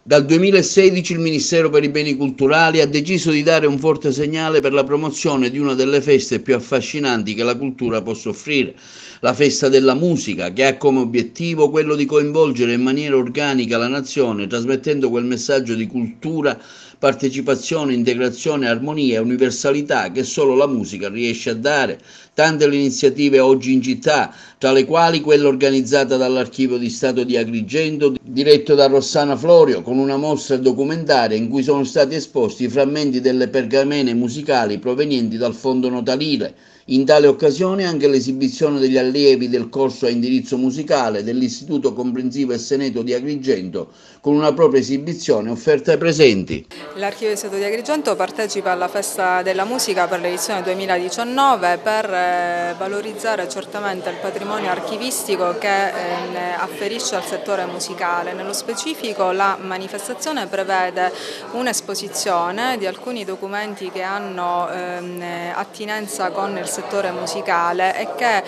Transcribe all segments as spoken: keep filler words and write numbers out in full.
Dal duemilasedici il Ministero per i Beni Culturali ha deciso di dare un forte segnale per la promozione di una delle feste più affascinanti che la cultura possa offrire, la Festa della Musica, che ha come obiettivo quello di coinvolgere in maniera organica la nazione, trasmettendo quel messaggio di cultura, partecipazione, integrazione, armonia e universalità che solo la musica riesce a dare. Tante le iniziative oggi in città, tra le quali quella organizzata dall'Archivio di Stato di Agrigento, diretto da Rossana Florio, con una mostra documentaria in cui sono stati esposti i frammenti delle pergamene musicali provenienti dal fondo notarile. In tale occasione anche l'esibizione degli allievi del corso a indirizzo musicale dell'Istituto Comprensivo Esseneto di Agrigento, con una propria esibizione offerta ai presenti. L'Archivio di Stato di Agrigento partecipa alla Festa della Musica per l'edizione duemiladiciannove per eh, valorizzare certamente il patrimonio archivistico che eh, afferisce al settore musicale. Nello specifico la manifestazione prevede un'esposizione di alcuni documenti che hanno ehm, attinenza con il settore musicale e che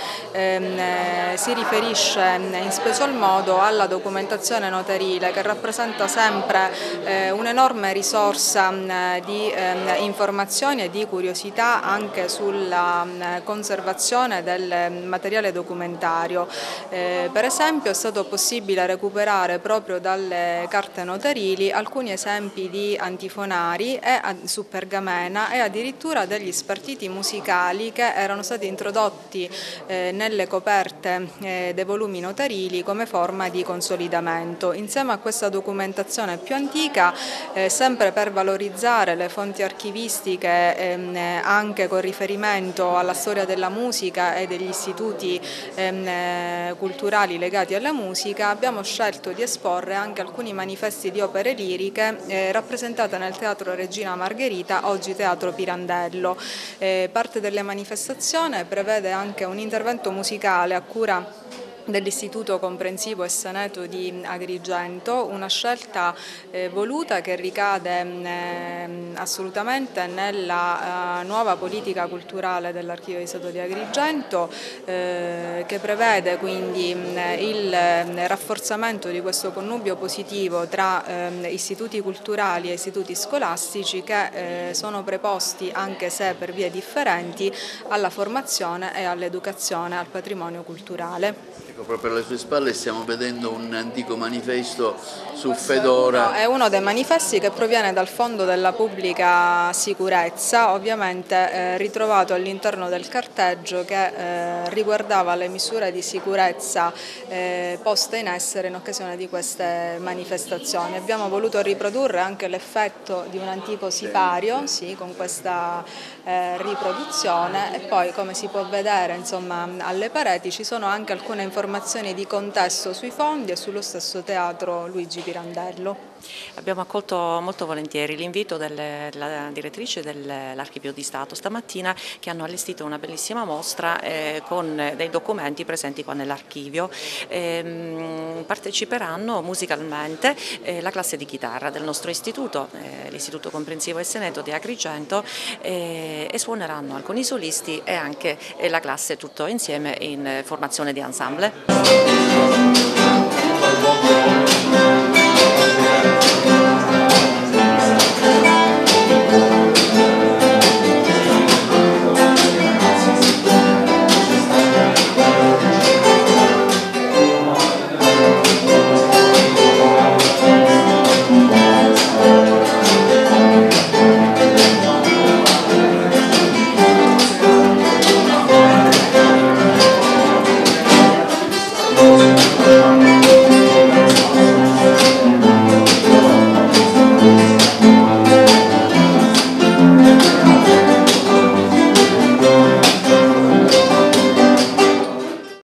ehm, si riferisce in special modo alla documentazione notarile, che rappresenta sempre eh, un'enorme risorsa di eh, informazioni e di curiosità anche sulla eh, conservazione del materiale documentario. Eh, per esempio è stato possibile recuperare proprio dalle carte notarili alcuni esempi di antifonari e, su pergamena e addirittura degli spartiti musicali che erano stati introdotti eh, nelle coperte eh, dei volumi notarili come forma di consolidamento. Insieme a questa documentazione più antica, eh, sempre per valorizzare le fonti archivistiche ehm, anche con riferimento alla storia della musica e degli istituti ehm, culturali legati alla musica, abbiamo scelto di esporre anche alcuni manifesti di opere liriche eh, rappresentate nel Teatro Regina Margherita, oggi Teatro Pirandello. Eh, parte della manifestazione prevede anche un intervento musicale a cura dell'Istituto Comprensivo Esseneto di Agrigento, una scelta eh, voluta che ricade eh, assolutamente nella eh, nuova politica culturale dell'Archivio di Stato di Agrigento, eh, che prevede quindi eh, il eh, rafforzamento di questo connubio positivo tra eh, istituti culturali e istituti scolastici che eh, sono preposti, anche se per vie differenti, alla formazione e all'educazione al patrimonio culturale. Ecco, proprio alle sue spalle stiamo vedendo un antico manifesto su Fedora. È uno dei manifesti che proviene dal Fondo della Pubblica Sicurezza, ovviamente eh, ritrovato all'interno del carteggio che eh, riguardava le misure di sicurezza eh, poste in essere in occasione di queste manifestazioni. Abbiamo voluto riprodurre anche l'effetto di un antico sipario, sì, con questa eh, riproduzione, e poi, come si può vedere, insomma, alle pareti ci sono anche alcune informazioni di contesto sui fondi e sullo stesso teatro Luigi Pirandello. Abbiamo accolto molto volentieri l'invito della direttrice dell'Archivio di Stato stamattina, che hanno allestito una bellissima mostra eh, con dei documenti presenti qua nell'archivio. Eh, parteciperanno musicalmente eh, la classe di chitarra del nostro istituto, eh, l'Istituto Comprensivo Esseneto di Agrigento, eh, e suoneranno alcuni solisti e anche eh, la classe tutto insieme in formazione di ensemble.